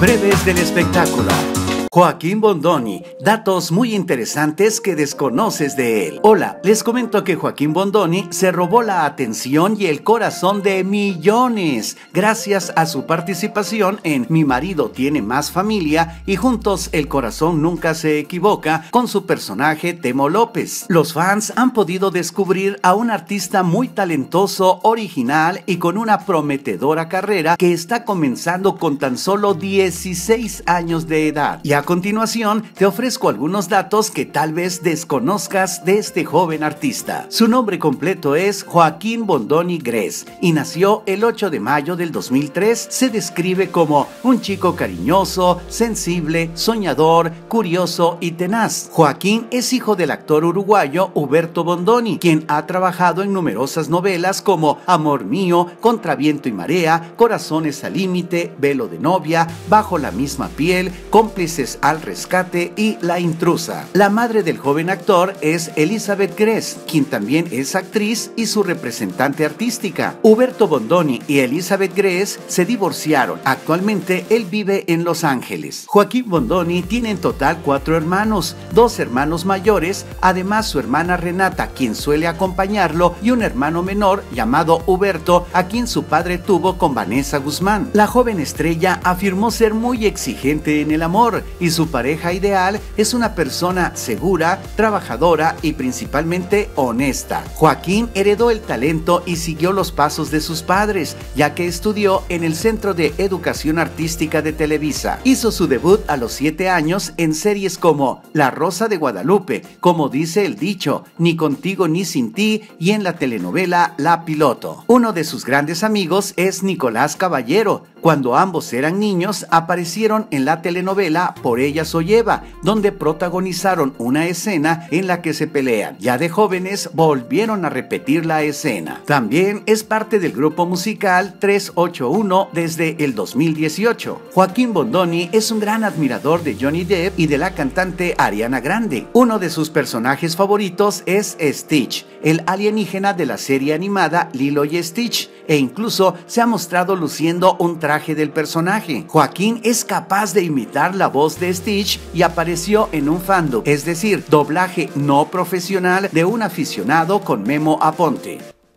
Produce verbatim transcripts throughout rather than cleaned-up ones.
Breves del espectáculo. Joaquín Bondoni, datos muy interesantes que desconoces de él. Hola, les comento que Joaquín Bondoni se robó la atención y el corazón de millones gracias a su participación en Mi marido tiene más familia y Juntos el corazón nunca se equivoca con su personaje Temo López. Los fans han podido descubrir a un artista muy talentoso, original y con una prometedora carrera que está comenzando con tan solo dieciséis años de edad. Y a continuación te ofrezco algunos datos que tal vez desconozcas de este joven artista. Su nombre completo es Joaquín Bondoni Gress y nació el ocho de mayo del dos mil tres. Se describe como un chico cariñoso, sensible, soñador, curioso y tenaz. Joaquín es hijo del actor uruguayo Huberto Bondoni, quien ha trabajado en numerosas novelas como Amor mío, Contra viento y marea, Corazones al límite, Velo de novia, Bajo la misma piel, Cómplices al rescate y La intrusa. La madre del joven actor es Elizabeth Gress, quien también es actriz y su representante artística. Huberto Bondoni y Elizabeth Gress se divorciaron. Actualmente él vive en Los Ángeles. Joaquín Bondoni tiene en total cuatro hermanos, dos hermanos mayores, además su hermana Renata, quien suele acompañarlo, y un hermano menor llamado Huberto, a quien su padre tuvo con Vanessa Guzmán. La joven estrella afirmó ser muy exigente en el amor y su pareja ideal es una persona segura, trabajadora y principalmente honesta. Joaquín heredó el talento y siguió los pasos de sus padres, ya que estudió en el Centro de Educación Artística de Televisa. Hizo su debut a los siete años en series como La Rosa de Guadalupe, Como dice el dicho, Ni contigo ni sin ti, y en la telenovela La Piloto. Uno de sus grandes amigos es Nicolás Caballero. Cuando ambos eran niños, aparecieron en la telenovela Por ella soy Eva, donde protagonizaron una escena en la que se pelean. Ya de jóvenes volvieron a repetir la escena. También es parte del grupo musical tres ocho uno desde el dos mil dieciocho. Joaquín Bondoni es un gran admirador de Johnny Depp y de la cantante Ariana Grande. Uno de sus personajes favoritos es Stitch, el alienígena de la serie animada Lilo y Stitch, e incluso se ha mostrado luciendo un traje del personaje. Joaquín es capaz de imitar la voz de Stitch y apareció en un fandom, es decir, doblaje no profesional de un aficionado con Memo Aponte.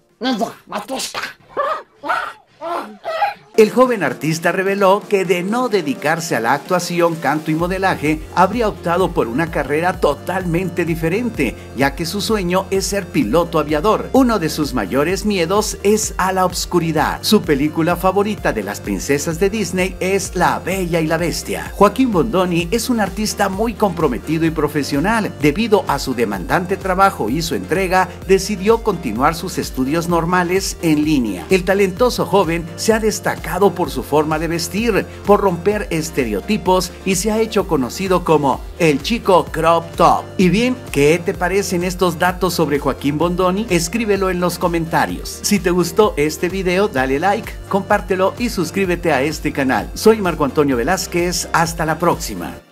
El joven artista reveló que de no dedicarse a la actuación, canto y modelaje, habría optado por una carrera totalmente diferente, ya que su sueño es ser piloto aviador. Uno de sus mayores miedos es a la oscuridad. Su película favorita de las princesas de Disney es La Bella y la Bestia. Joaquín Bondoni es un artista muy comprometido y profesional. Debido a su demandante trabajo y su entrega, decidió continuar sus estudios normales en línea. El talentoso joven se ha destacado por su forma de vestir, por romper estereotipos y se ha hecho conocido como el chico crop top. Y bien, ¿qué te parecen estos datos sobre Joaquín Bondoni? Escríbelo en los comentarios. Si te gustó este video, dale like, compártelo y suscríbete a este canal. Soy Marco Antonio Velázquez, hasta la próxima.